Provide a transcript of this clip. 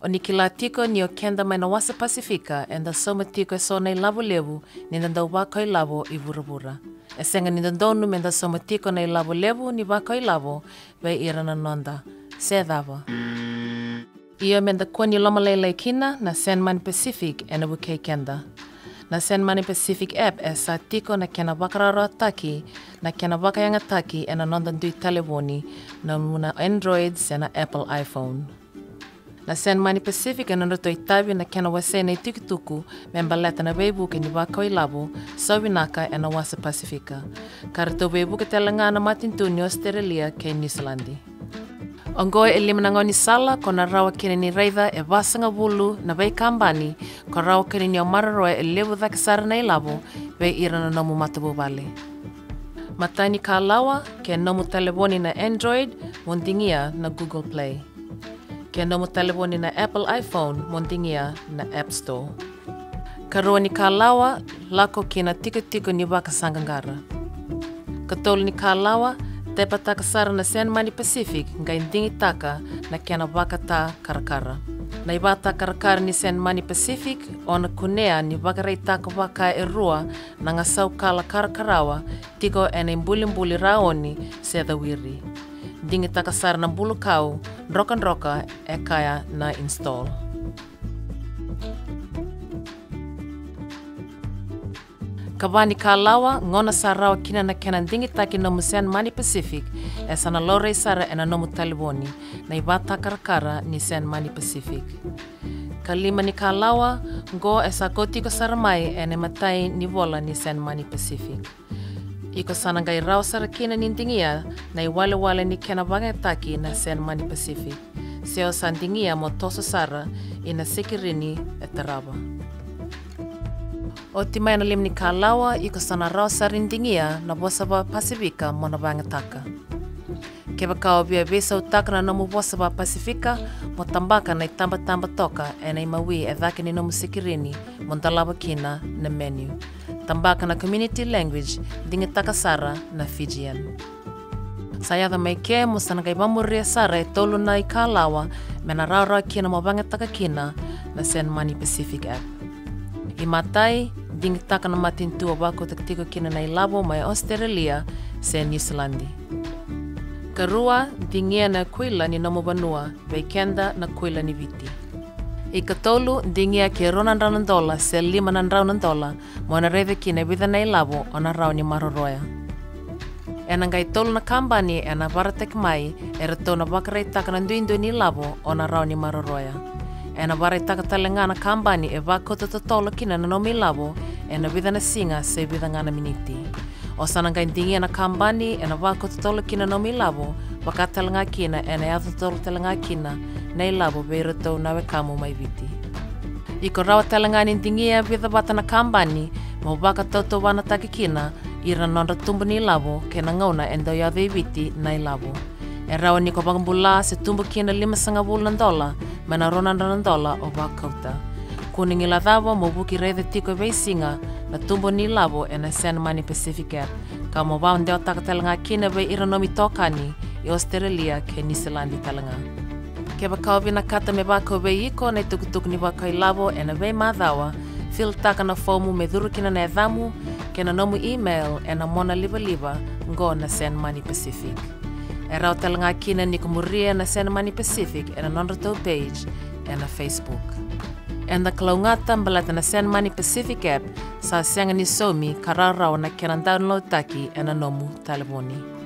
O ni ki la tiko ni o kenda mai na wasa Pasifika e nda soma tiko e so nei lavo levu ni nda wakoi lavo I vura. E senga ni ndonu me nda soma tiko nei lavo levu ni wakoi lavo vei irana nonda. Se dava. Ia me nda kua ni loma lailai kina na SendMoneyPacific e na wukei kenda. Na SendMoneyPacific App e sa tiko na kena vakayagataki na kena vakayagataki e na nonda ndui telefoni na muna Androids e na Apple iPhone. Na SendMoneyPacific e nonda toi tavi na kena wase nei tukutuku me mbaleta na weibuke ni wakoi lavo sawinaka e na wasa Pasifika. Karato weibuke talega na matintu ni Australia ke New Zealandi. Ongoe e lima na ngoni sala ko na rawa kene ni reitha e wasanga wulu na vei kambani ko rawa kene ni o mararoe e levu dhakasara nei lavo vei ira na nomu matabu vale. Matani ka lawa ke nomu telefoni na Android mondingia na Google Play. Ke nomu telefoni na Apple iPhone mondingia na App Store. Karua ni ka lawa lako kina tiko ni wakasangangara. Katolu ni ka lawa tepa takasara na SendMoneyPacific ngai ndingi taka na kena vakata karakara. Na ibata karakara ni SendMoneyPacific ona kunea ni vakayagataka waka e rua na ngasau kala karakarawa tiko ene mbuli raoni se wiri. Ndingi takasara na bulu kau roka e kaya na install. Kabani ka lawa ngona sa rawa kina na kena ndingi taki nomu SendMoneyPacific e sana lore sara e na nomu telefoni na ibata karakara ni SendMoneyPacific. Kalima ni ka lawa ngo e sa kotiko sara mai e ne matai ni vola ni SendMoneyPacific. Iko sana ngai rawa sara kina ni ndingia na iwale ni kena vakayagataki na SendMoneyPacific. Seo sa ndingia mo toso sara ina sikirini e taraba. O timai na lim ni ka lawa iko sana rawa sarindingia na bosaba Pasifika mo na vakayagataka. Keba kao via vesa utaka na nomu bosaba Pasifika mo tambaka na itamba toka e na imawi e dhake ni nomu sikirini mo ndalaba kina na menu. Tambaka na community language dingi takasara na Fijian. Sayada mai ke mo sana kai mamuria sara e tolu na I ka lawa me na rawarawa kina mo vakayagataka kina na SendMoneyPacific App. I matai, dingi taka na matintu o vakauta tiko kina na lavo mai Australia se New Zealandi. Karua, dingia na kuila ni nomu vanua, vei kenda na kuila ni Viti. I katolu, dingia ke $5 se $5 mo na rewe kina vida na lavo o na rau ni maroroya. E na ngai tolu na kambani e na varatek mai e rato na vakayagataka na nduindu ni lavo o na rau ni maroroya. E na vakayagataka talega na kambani e vakatotolotaka kina na nomi lavo e na vida na singa se vida ngana miniti. O sana ngai ndingia na kambani e na vakatotolotaka kina nomi lavo vakatalega kina e na atotolotaka kina nei lavo vei rato na wekamu mai Viti. Iko rawa talega ni ndingia vida vata na kambani mo vakatauvatana taki kina ira nonda tumbu ni lavo ke na ngauna e ndau ya vei Viti nei lavo. E rawa ni ko vakabula se tumbu kina $5 me na $4 o vakauta. Kuningi la dhavo mo buki reitha tiko vei singa na tumbu ni lavo e na SendMoneyPacific App. Ka mo vau ndeo taka talega kina vei ira nomi tokani I Australia ke New Zealandi talega. Ke wakau vina kata me wakau vei iko nei tukutuku ni wakai lavo e na vei madhawa fil taka na fomu me dhuru kina na edhamu ke na nomu email e na mona liva ngo na SendMoneyPacific. E rau talega kina ni kumuria na SendMoneyPacific e na nonratou page e na Facebook. E na kalaungata mbalata na SendMoneyPacific App sa sianga ni somi kararau na kena download taki e na nomu telefoni.